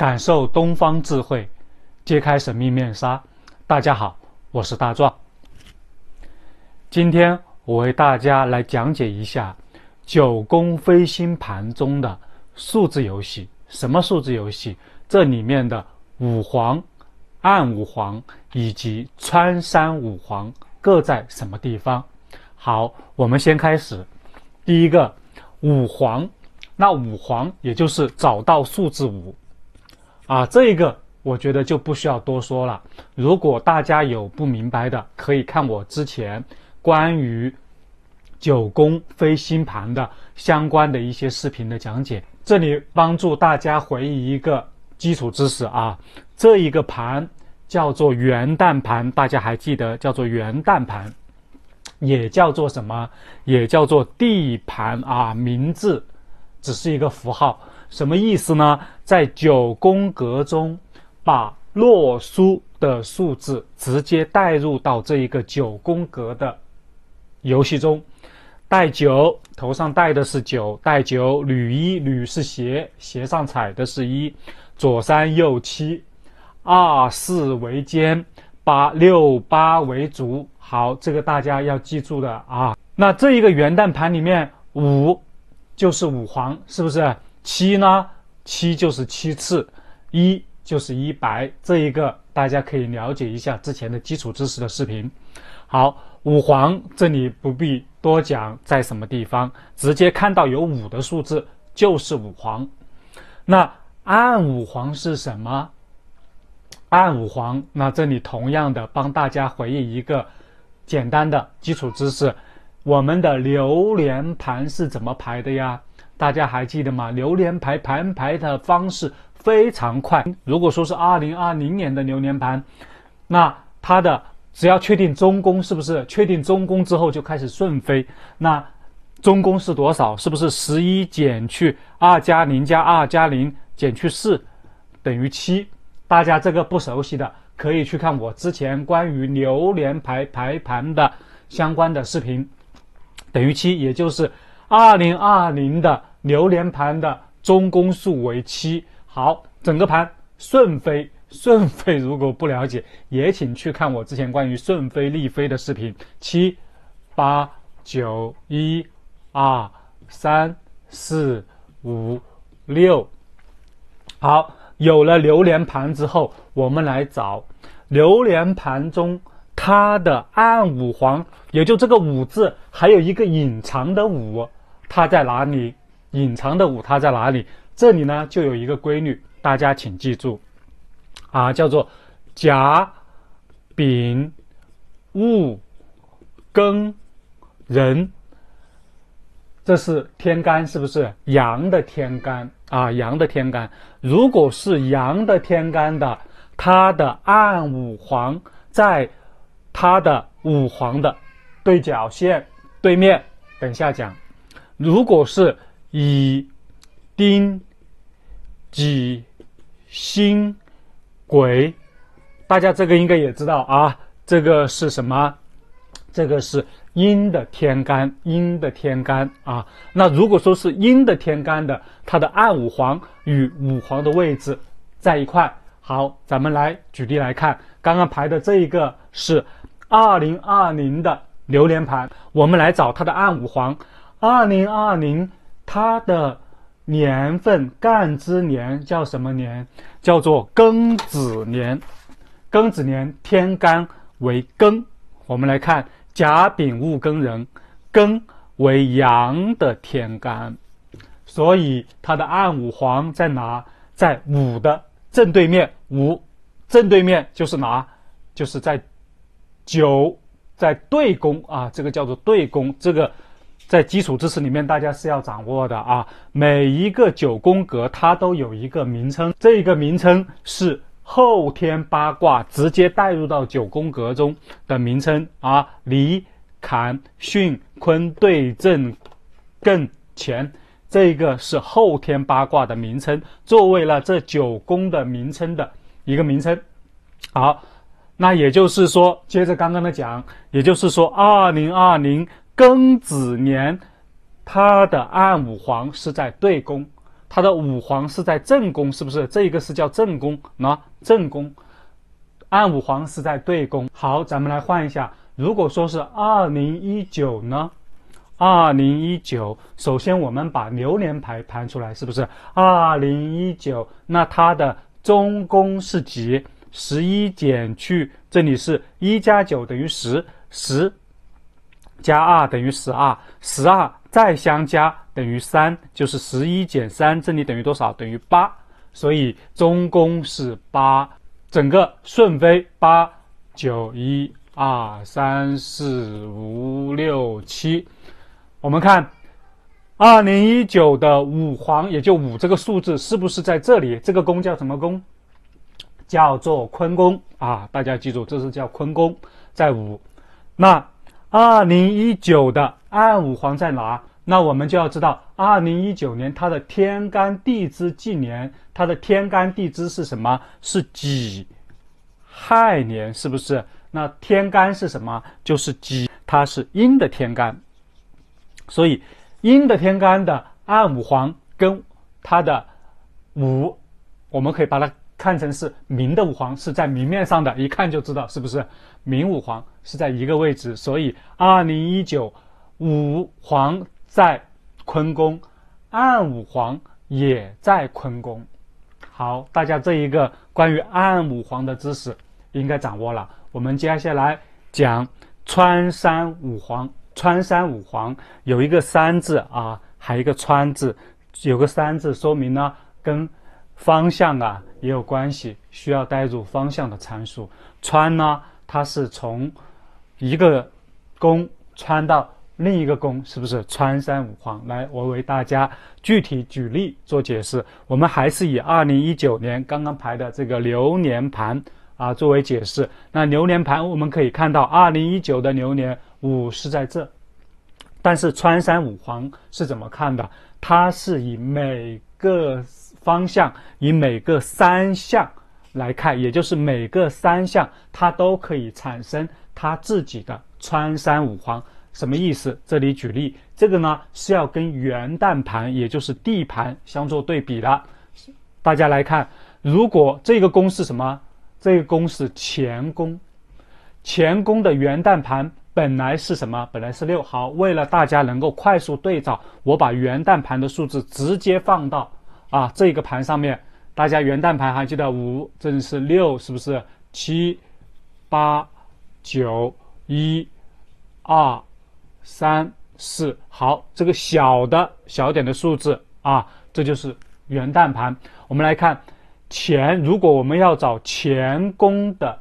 感受东方智慧，揭开神秘面纱。大家好，我是大壮。今天我为大家来讲解一下九宫飞星盘中的数字游戏。什么数字游戏？这里面的五黄、暗五黄以及穿山五黄各在什么地方？好，我们先开始。第一个五黄，那五黄也就是找到数字5啊，这个我觉得就不需要多说了。如果大家有不明白的，可以看我之前关于九宫飞星盘的相关的一些视频的讲解，这里帮助大家回忆一个基础知识啊。这一个盘叫做元旦盘，大家还记得叫做元旦盘，也叫做什么？也叫做地盘啊，名字只是一个符号。什么意思呢？在九宫格中把洛书的数字直接带入到这一个九宫格的游戏中。带9，头上戴的是9，带9，履一，履是鞋，鞋上踩的是1，左3右7，2、4为肩，8、6、8为足。好，这个大家要记住的啊。那这一个元旦盘里面5就是五黄，是不是？7呢？7就是7次，1就是1白，这一个大家可以了解一下之前的基础知识的视频。好，五黄这里不必多讲在什么地方，直接看到有5的数字就是五黄。那暗五黄是什么？暗五黄，那这里同样的帮大家回忆一个简单的基础知识，我们的流年盘是怎么排的呀？大家还记得吗？流年盘排的方式非常快。如果说是2020年的流年盘，那它的只要确定中宫，是不是确定中宫之后就开始顺飞？那中宫是多少？是不是11减去2加0加2加0减去4等于7？大家这个不熟悉的可以去看我之前关于流年排盘的相关的视频。等于7，也就是2020的流年盘的中宫数为7。好，整个盘顺飞。顺飞如果不了解，也请去看我之前关于顺飞逆飞的视频。7、8、9、1、2、3、4、5、6。好，有了流年盘之后，我们来找流年盘中它的暗五黄，也就这个5字还有一个隐藏的5，它在哪里？隐藏的5它在哪里？这里呢就有一个规律，大家请记住啊，叫做甲、丙、戊、庚、壬，这是天干，是不是阳的天干啊？阳的天干，如果是阳的天干的，它的暗五黄在它的五黄的对角线对面，等下讲。如果是乙、丁、己、辛、癸，大家这个应该也知道啊，这个是什么？这个是阴的天干，阴的天干啊。那如果说是阴的天干的，它的暗五黄与五黄的位置在一块。好，咱们来举例来看，刚刚排的这一个是2020的流年盘，我们来找它的暗五黄。2020它的年份干支年叫什么年？叫做庚子年。庚子年天干为庚，我们来看甲丙戊庚壬，庚为阳的天干，所以它的暗五黄在哪？在5的正对面。5正对面就是哪？就是在9，在对宫啊，这个叫做对宫。这个在基础知识里面大家是要掌握的啊。每一个九宫格它都有一个名称，这一个名称是后天八卦直接带入到九宫格中的名称啊。离、坎、巽、坤、兑、震、艮、乾，这个是后天八卦的名称，作为了这九宫的名称的一个名称。好，那也就是说，接着刚刚的讲，也就是说2020庚子年它的暗五黄是在对宫， 它的五黄是在正宫，是不是？这一个是叫正宫，那正宫，暗五黄是在对宫。好，咱们来换一下，如果说是2019呢？2019，首先我们把流年盘盘出来，是不是？2019，那它的中宫是几？11减去，这里是1加9等于10，10加2等于12，12再相加等于3，就是11减3，这里等于多少？等于8，所以中宫是8，整个顺飞8、9、1、2、3、4、5、6、7。我们看2019的五黄，也就5这个数字，是不是在这里？这个宫叫什么宫？叫做坤宫啊！大家记住，这是叫坤宫，在5。那2019的暗五黄在哪？那我们就要知道，2019年它的天干地支纪年，它的天干地支是什么？是己亥年，是不是？那天干是什么？就是己，它是阴的天干。所以阴的天干的暗五黄跟它的五，我们可以把它看成是明的五黄，是在明面上的，一看就知道是不是明五黄是在一个位置。所以2019五黄在坤宫，暗五黄也在坤宫。好，大家这一个关于暗五黄的知识应该掌握了。我们接下来讲穿山五黄。穿山五黄有一个山字啊，还有一个川字，有个山字说明呢跟方向啊也有关系，需要带入方向的参数。穿呢，它是从一个宫穿到另一个宫，是不是穿山五黄？来，我为大家具体举例做解释。我们还是以2019年刚刚排的这个流年盘啊作为解释。那流年盘我们可以看到2019的流年5是在这，但是穿山五黄是怎么看的？它是以每个方向，以每个3项来看，也就是每个3项它都可以产生它自己的穿山五黄。什么意思？这里举例，这个呢是要跟元旦盘，也就是地盘相做对比的。大家来看，如果这个宫是什么？这个宫是乾宫，乾宫的元旦盘本来是什么？本来是6。好，为了大家能够快速对照，我把元旦盘的数字直接放到这个盘上面。大家元旦盘还记得5，这里是6，是不是？7、8、9、1、2、3、4。好，这个小点的数字这就是元旦盘。我们来看乾，如果我们要找乾宫的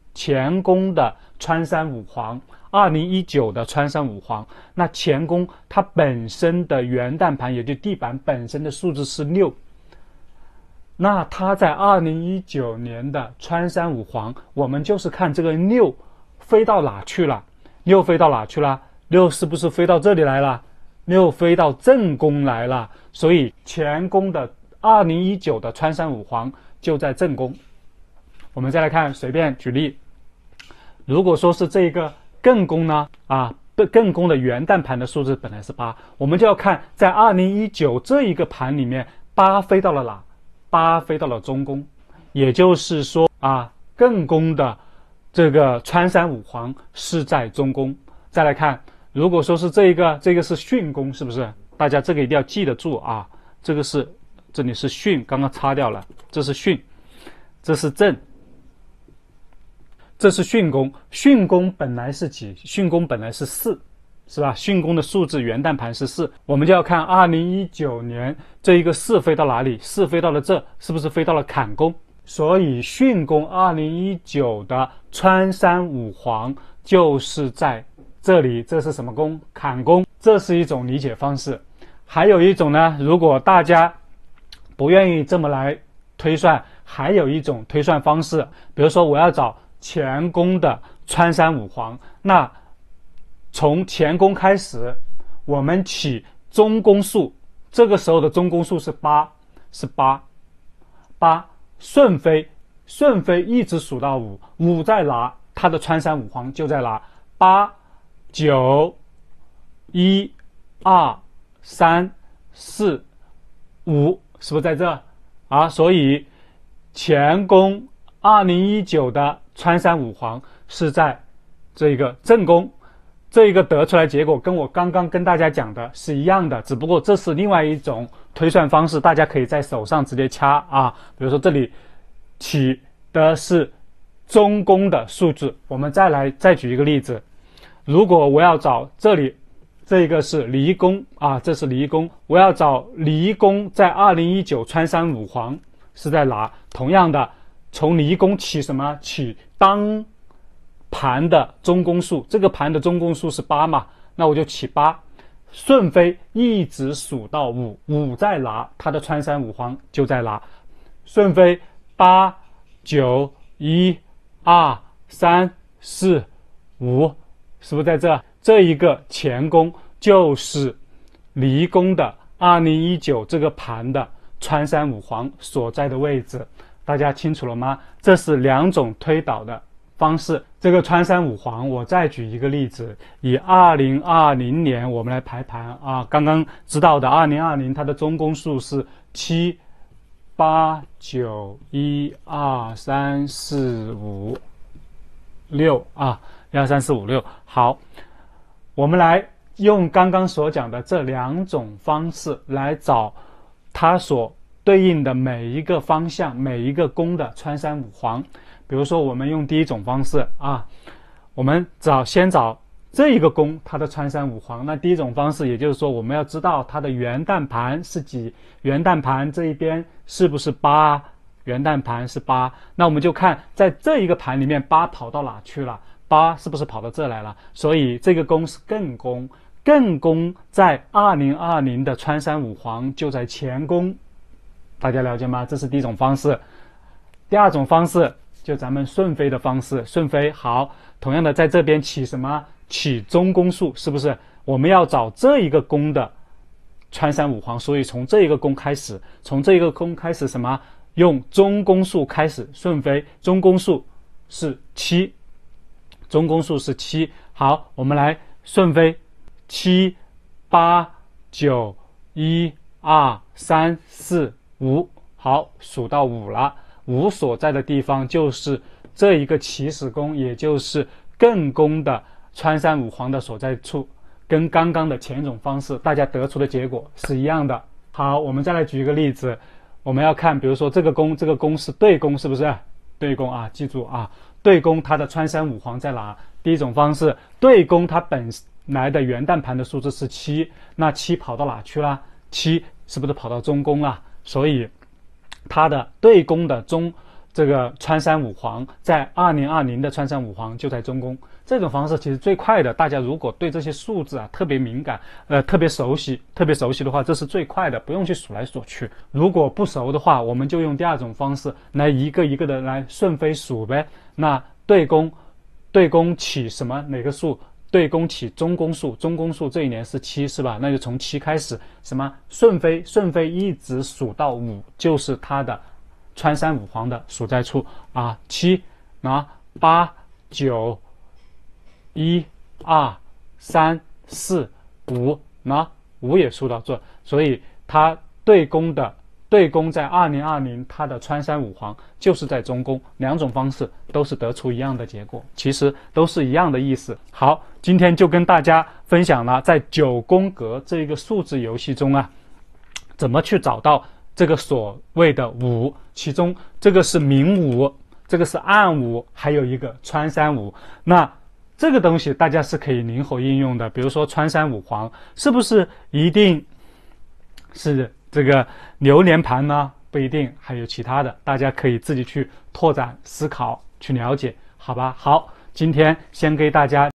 穿山五黄，2019的穿山五黄，那乾宫它本身的元旦盘，也就地板本身的数字是6，那它在2019年的穿山五黄，我们就是看这个6飞到哪去了？6飞到哪去了？6是不是飞到这里来了？6飞到正宫来了，所以乾宫的2019的穿山五黄就在正宫。我们再来看，随便举例，如果说是这个艮宫呢，艮宫的元旦盘的数字本来是8，我们就要看在2019这一个盘里面，8飞到了哪？8飞到了中宫，也就是说艮宫的这个穿山五黄是在中宫。再来看，如果说是这个是巽宫，是不是？大家这个一定要记得住啊，这里是巽，刚刚擦掉了，这是巽，这是震，这是巽宫。巽宫本来是几？巽宫本来是4，是吧？巽宫的数字元旦盘是4，我们就要看2019年这一个4飞到哪里？4飞到了这，是不是飞到了坎宫？所以巽宫2019的穿山五黄就是在这里。这是什么宫？坎宫。这是一种理解方式。还有一种呢，如果大家不愿意这么来推算，还有一种推算方式，比如说我要找乾宫的穿山五黄，那从乾宫开始，我们起中宫数，这个时候的中宫数是8，顺飞一直数到5在哪？它的穿山五黄就在哪？8、9、1、2、3、4、5， 是不是在这啊？所以乾宫2019的穿山五黄是在这个正宫，这一个得出来结果跟我刚刚跟大家讲的是一样的，只不过这是另外一种推算方式，大家可以在手上直接掐啊。比如说这里起的是中宫的数字，我们再举一个例子，如果我要找这里这个是离宫啊，这是离宫，我要找离宫在2019穿山五黄是在哪？同样的，从离宫起什么？起当盘的中宫数，这个盘的中宫数是8嘛，那我就起8，顺飞一直数到5， 5在哪？它的穿山五黄就在哪？顺飞8 9 1 2 3 4 5，是不是在这？这一个乾宫就是离宫的2019这个盘的穿山五黄所在的位置，大家清楚了吗？这是2种推导的方式。这个穿山五黄，我再举一个例子，以2020年我们来排盘啊。刚刚知道的2020，它的中宫数是7 8 9 1 2 3 4 5 6啊，1 2 3 4 5 6。好，我们来用刚刚所讲的这2种方式来找它所对应的每一个方向、每一个宫的穿山五黄。比如说我们用第一种方式啊，我们先找这一个宫它的穿山五黄。那第一种方式，也就是说我们要知道它的元旦盘是几，元旦盘这一边是不是8，元旦盘是8，那我们就看在这一个盘里面8跑到哪去了，8是不是跑到这来了？所以这个宫是艮宫，艮宫在2020的穿山五黄就在乾宫，大家了解吗？这是第一种方式。第二种方式就咱们顺飞的方式，顺飞好，同样的在这边起什么？起中宫数，是不是？我们要找这一个宫的穿山五黄，所以从这一个宫开始，从这一个宫开始什么？用中宫数开始顺飞，中宫数是7，中宫数是7。好，我们来顺飞7 8 9 1 2 3 4 5，好，数到5了。5所在的地方就是这一个起始宫，也就是艮宫的穿山五黄的所在处，跟刚刚的前一种方式大家得出的结果是一样的。好，我们再来举一个例子，我们要看比如说这个宫是对宫，是不是对宫啊？记住啊，对宫它的穿山五黄在哪？第一种方式，对宫它本来的元旦盘的数字是7，那7跑到哪去了？7是不是跑到中宫了？所以它的对宫的这个穿山五黄在2020的穿山五黄就在中宫。这种方式其实最快的，大家如果对这些数字啊特别敏感，特别熟悉的话，这是最快的，不用去数来数去。如果不熟的话，我们就用第二种方式来一个一个的来顺飞数呗。那对宫起什么？哪个数？对宫起中宫数，中宫数这一年是7，是吧？那就从7开始，什么顺飞一直数到5，就是它的穿山五黄的所在处啊。7那8 9 1 2 3 4 5，那5也数到这，所以它对宫在2020，它的穿山五黄就是在中宫。2种方式都是得出一样的结果，其实都是一样的意思。好，今天就跟大家分享了在9宫格这个数字游戏中啊，怎么去找到这个所谓的5，其中这个是明5，这个是暗5，还有一个穿山5。那这个东西大家是可以灵活应用的，比如说穿山五黄是不是一定是这个流年盘呢？不一定，还有其他的，大家可以自己去拓展思考，去了解，好吧？好，今天先给大家